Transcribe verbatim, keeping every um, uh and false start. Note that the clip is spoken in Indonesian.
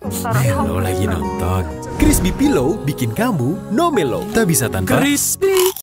Melo lagi nonton. Crispy Pillow bikin kamu no melo. Tak bisa tanpa Crispy